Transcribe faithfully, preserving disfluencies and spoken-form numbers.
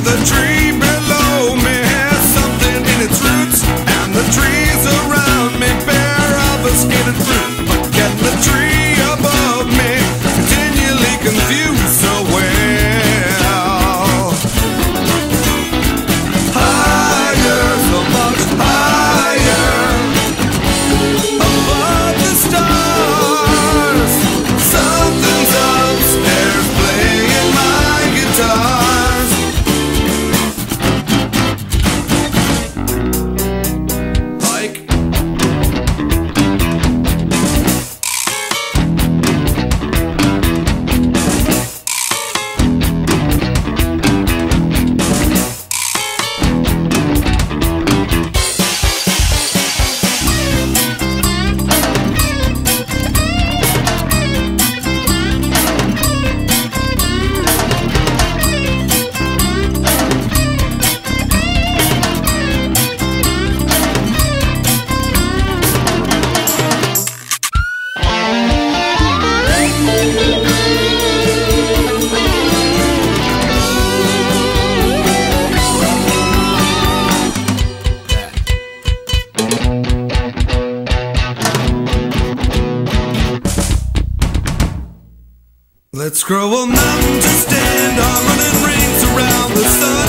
the tree below me has something in its roots, and the trees around me bear obfuscated fruit. But can the tree above me continually confuse so well? Higher, so much higher, above the stars, something's upstairs playing my guitars. Like let's grow a mountain to stand on, running rings around the sun.